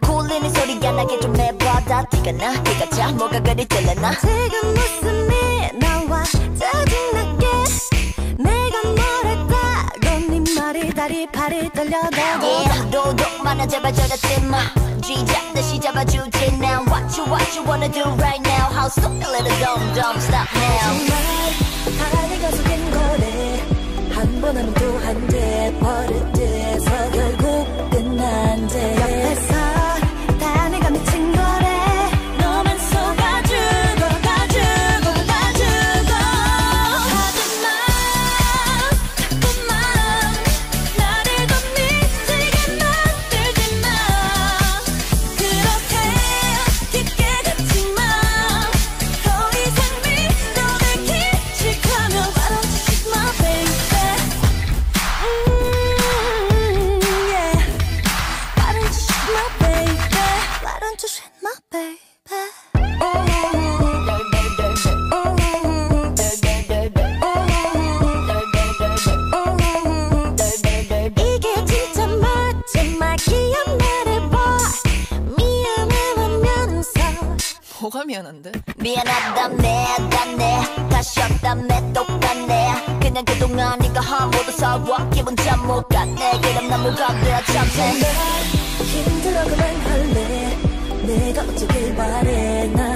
굴리는 소리가 나게 좀 해봐다 티가 나 티가 자 뭐가 그리 들려나 지금 무슨 일 나와 짜증나게 내가 뭐랬다고 네 말이 다리 팔이 떨려도 yeah 도둑 많아 제발 저러지 마 쥐잡 다시 잡아주지 now what you wanna do right now how soon a little dumb stop now 정말 다 내가 속인 거래 한 번 하면 또 한 대 버릇돼서 결국 끝난대 옆에서 다 내가 미친 거래 너만 속아주고 가주고 가주고 하지마 자꾸만 나를 더 미치게 만들지마 그렇게 깊게 갇지마 더 이상 미련을 기직하면 Why don't you shoot my baby yeah Why don't you shoot my baby Why don't you shoot my baby 이게 진짜 마지막 기억 말해봐 미안해하면서 뭐가 미안한데? 미안하다네 다시 없다네 똑같네 그냥 그동안 네가 한 모두 서워 기분 참 못 갔네 그럼 난 뭐가 돼야 참네 힘들어 그만할래 내가 어쩌길 바래 난